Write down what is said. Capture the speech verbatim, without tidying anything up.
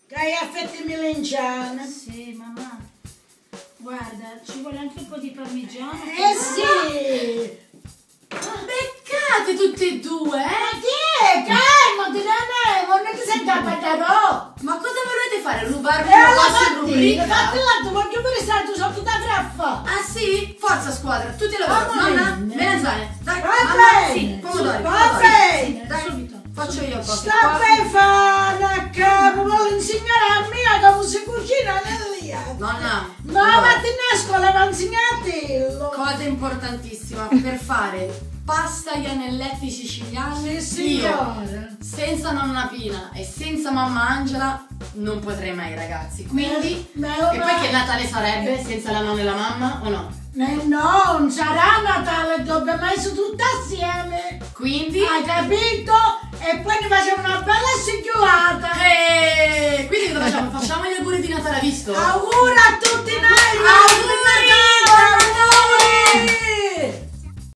Che hai affetti milanciana. Sì, mamma. Guarda, ci vuole anche un po' di parmigiano. Eh sì! Beccate tutte e due, eh? Ma chi è? Calma, ti ne non ti sei capitato! Ma cosa volete fare? Rubarmi E una alla vostra mattina, rubrica? fatti l'altro, voglio pure stare sotto da fraffa! Ah sì? Forza squadra, tutti lavoro. Va Nonna, bene. melanzane. Dai, Va mamma, bene. sì, pomodori. Va pomodori. bene. Dai, Subito. Faccio io cose. Sta per fare a capo, vuole insegnare a me come si cucina nell'ia! Nonna. No, allora, ma ti a scuola non insegnatello! cosa importantissima per fare pasta agli anelletti siciliani. Sì, Io, signora! senza nonna Pina e senza mamma Angela, non potrei mai, ragazzi. Quindi, Ma- ma- e poi che Natale sarebbe senza la nonna e la mamma, o no? Eh no, non sarà Natale, dobbiamo essere tutti assieme! Quindi, Hai capito? E poi ne facciamo una bella sicchiolata! eh, quindi cosa facciamo? Facciamo gli auguri di Natale, ha visto? Auguri a tutti